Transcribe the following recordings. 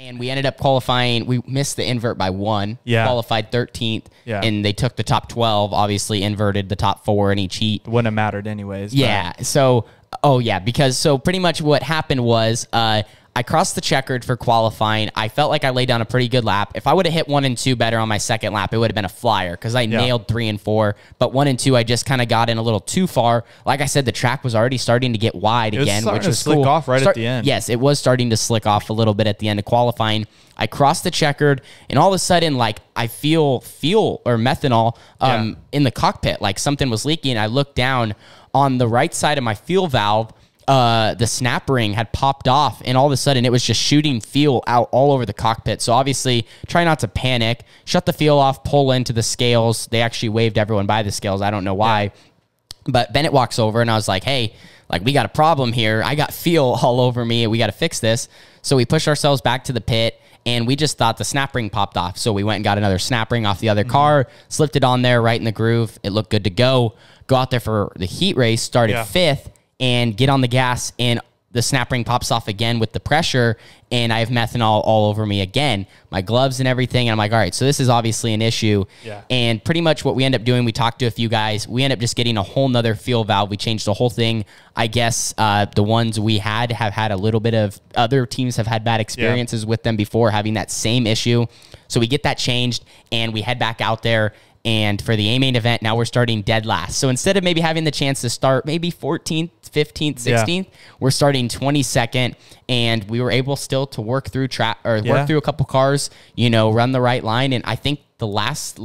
And we ended up qualifying. We missed the invert by 1. Yeah. Qualified 13th. Yeah. And they took the top 12, obviously inverted the top 4 in each heat. Wouldn't have mattered anyways. Yeah. So, because pretty much what happened was I crossed the checkered for qualifying. I felt like I laid down a pretty good lap. If I would have hit 1 and 2 better on my second lap, it would have been a flyer because I nailed 3 and 4. But 1 and 2, I just kind of got in a little too far. Like I said, the track was already starting to get wide again, which was slick cool. off right at the end. Yes, it was starting to slick off a little bit at the end of qualifying. I crossed the checkered, and all of a sudden, like, I feel fuel or methanol in the cockpit. Like something was leaking. I looked down on the right side of my fuel valve. The snap ring had popped off, and all of a sudden it was just shooting fuel out all over the cockpit. So obviously try not to panic, shut the fuel off, pull into the scales. They actually waved everyone by the scales. I don't know why, but Bennett walks over and I was like, hey, like, we got a problem here. I got fuel all over me. We got to fix this. So we pushed ourselves back to the pit, and we just thought the snap ring popped off. So we went and got another snap ring off the other car, slipped it on there right in the groove. It looked good to go. Go out there for the heat race, started 5th, and get on the gas, and the snap ring pops off again with the pressure, and I have methanol all over me again, my gloves and everything. And I'm like, all right, so this is obviously an issue. Yeah. And pretty much what we end up doing, we talked to a few guys. We end up just getting a whole nother fuel valve. We changed the whole thing. I guess the ones we have had a little bit of, other teams have had bad experiences with them before having that same issue. So we get that changed, and we head back out there. And for the A-main event, now we're starting dead last. So instead of maybe having the chance to start maybe 14th, 15th, 16th, we're starting 22nd. And we were able still to work through work through a couple cars, run the right line. And I think the last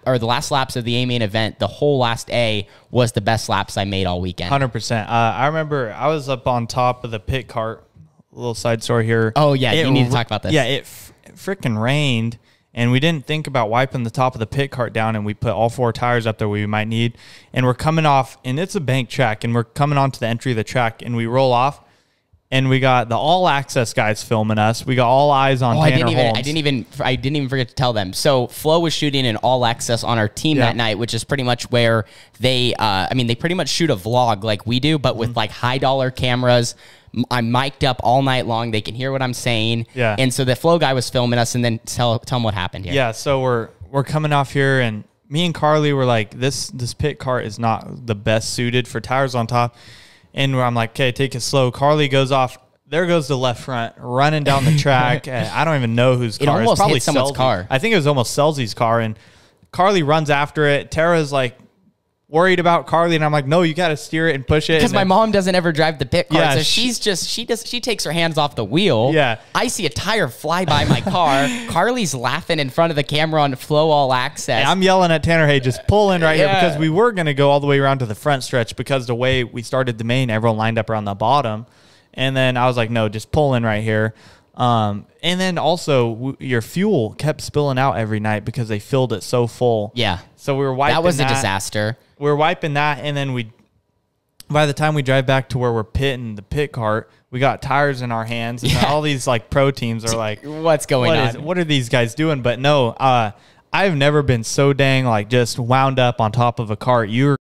laps of the A-main event, the whole last A was the best laps I made all weekend. 100%. I remember I was up on top of the pit cart. A little side story here. Oh, yeah. You need to talk about this. Yeah, it freaking rained. And we didn't think about wiping the top of the pit cart down, and we put all 4 tires up there we might need. And we're coming off, and it's a bank track, and we're coming onto the entry of the track, and we roll off, and we got the all access guys filming us. We got all eyes on Tanner Holmes. I didn't even forget to tell them. So Flo was shooting an all access on our team that night, which is pretty much where they pretty much shoot a vlog like we do, but with like high dollar cameras. I'm mic'd up all night long. They can hear what I'm saying. Yeah. And so the Flow guy was filming us, and then tell them what happened here. Yeah. So we're coming off here, and me and Carly were like, this pit cart is not the best suited for tires on top. And I'm like, okay, take it slow. Carly goes off. There goes the left front running down the track. I don't even know whose car. It almost hit someone's car. I think it was almost Selzy's car. And Carly runs after it. Tara's like worried about Carly, and I'm like, no, you got to steer it and push it. Because my mom doesn't ever drive the pit car, Yeah, so she takes her hands off the wheel. Yeah. I see a tire fly by my car. Carly's laughing in front of the camera on Flow All Access. And I'm yelling at Tanner, hey, just pull in right here, because we were going to go all the way around to the front stretch, because the way we started the main, everyone lined up around the bottom. And then I was like, no, just pull in right here. And then also your fuel kept spilling out every night because they filled it so full. Yeah. So we were wiping that. That was a disaster. We were wiping that, and then by the time we drive back to where we're pitting the pit cart, we got tires in our hands, and all these like pro teams are like, what's going on? What are these guys doing? But no, I've never been so dang like just wound up on top of a cart. You're